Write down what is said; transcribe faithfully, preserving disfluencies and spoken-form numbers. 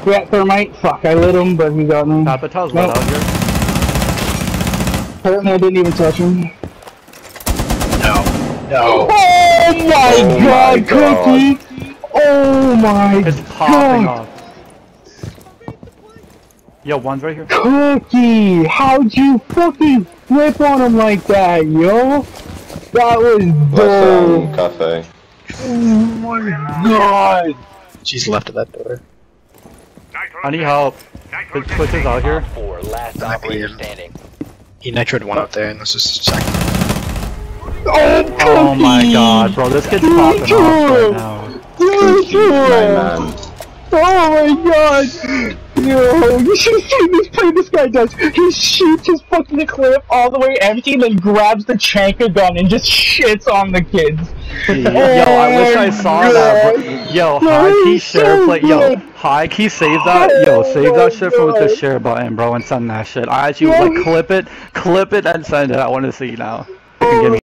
rat thermite. Fuck, I lit him, but he got me. Tapatow's nope. lit out here. Apparently I didn't even touch him. No. No. Oh my oh god, my god. Cookie! Oh my It's popping god. off. Yo, one's right here. Cookie! How'd you fucking flip on him like that, yo? That was dope. Cafe. Oh my god! She's left of that door. I need help. His Twitch is out here. Four, last I operator believe. standing. He nitroed one up there, and this is the second. Oh, Cookie! Oh my god, bro, this kid's popping off right now. Cookie! My man. Oh my god! Yo, you should have seen this play this guy does. He shoots his fucking clip all the way empty and then grabs the Tachanka gun and just shits on the kids. Yo, I wish I saw God. that, bro. Yo, high key share play. Yo, high key save that. Yo, save that shit for with the share button, bro, and send that shit. I actually like clip it, clip it, and send it. I want to see now. You can give me